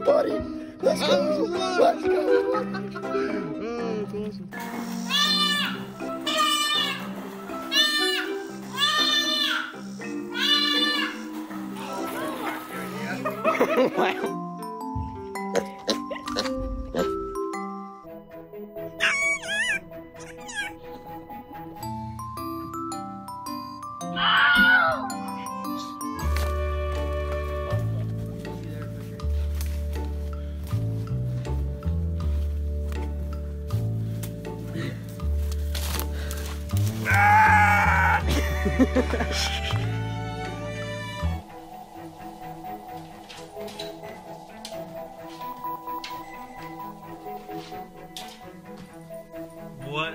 buddy. Let's go. Let's go. Wow. What?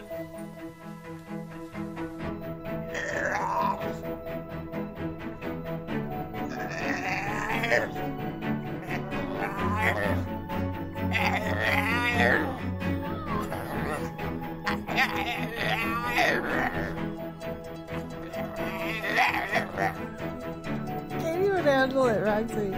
Can't even handle it, Roxy.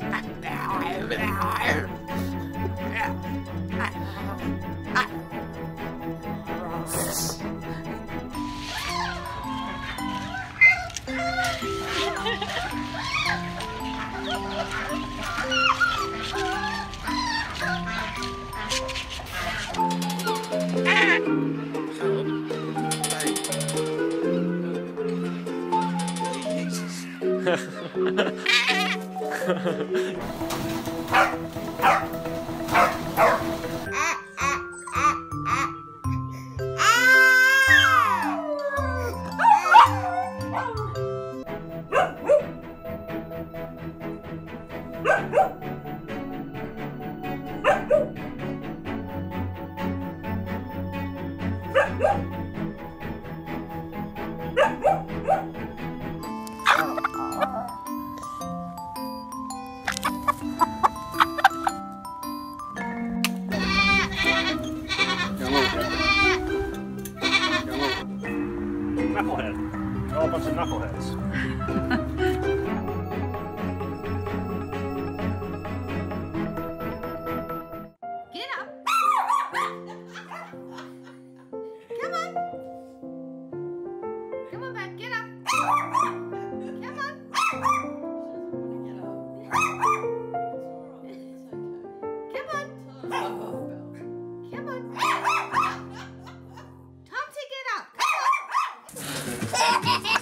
Knucklehead. They're all a bunch of knuckleheads. Get up. Come on. Come on back. Get up. Come on. Come on. Come on. Tomty, get up. Come on.